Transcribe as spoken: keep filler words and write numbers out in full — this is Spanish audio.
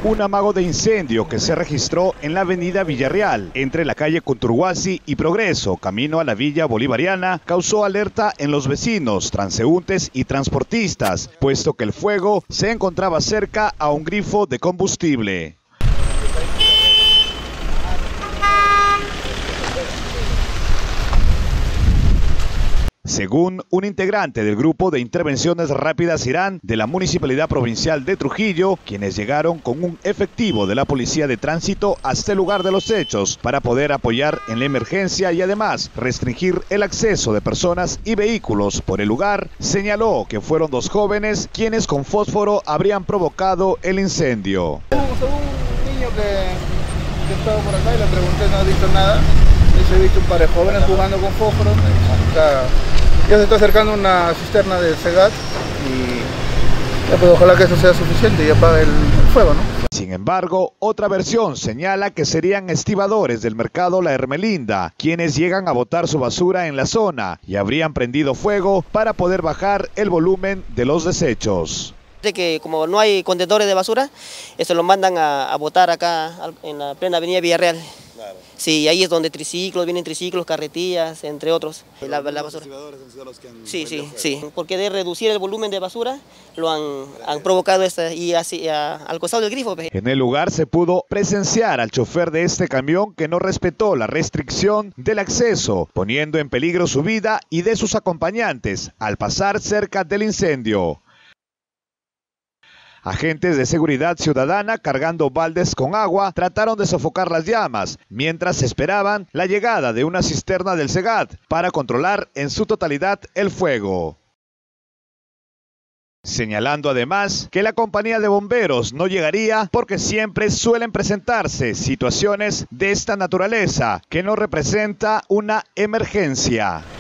Un amago de incendio que se registró en la avenida Villarreal, entre la calle Conturhuasi y Progreso, camino a la Villa Bolivariana, causó alerta en los vecinos, transeúntes y transportistas, puesto que el fuego se encontraba cerca a un grifo de combustible. Según un integrante del Grupo de Intervenciones Rápidas Irán de la Municipalidad Provincial de Trujillo, quienes llegaron con un efectivo de la Policía de Tránsito hasta el lugar de los hechos para poder apoyar en la emergencia y además restringir el acceso de personas y vehículos por el lugar, señaló que fueron dos jóvenes quienes con fósforo habrían provocado el incendio. Un niño que, que estaba por acá y le pregunté, no ha visto nada. He visto un par de jóvenes jugando con fósforo. Acá ya se está acercando una cisterna del SEGAT y ya, pues, ojalá que eso sea suficiente y apague el, el fuego, ¿no? Sin embargo, otra versión señala que serían estibadores del mercado La Hermelinda, quienes llegan a botar su basura en la zona y habrían prendido fuego para poder bajar el volumen de los desechos. De que como no hay contenedores de basura, eso lo mandan a, a botar acá en la plena avenida Villarreal. Claro. Sí, ahí es donde triciclos, vienen triciclos, carretillas, entre otros. La, la basura. Han sido los que han sí, sí, sí. Porque de reducir el volumen de basura lo han, han provocado esta, y así a, al costado del grifo. En el lugar se pudo presenciar al chofer de este camión que no respetó la restricción del acceso, poniendo en peligro su vida y de sus acompañantes al pasar cerca del incendio. Agentes de seguridad ciudadana cargando baldes con agua trataron de sofocar las llamas, mientras esperaban la llegada de una cisterna del SEGAT para controlar en su totalidad el fuego. Señalando además que la compañía de bomberos no llegaría porque siempre suelen presentarse situaciones de esta naturaleza que no representa una emergencia.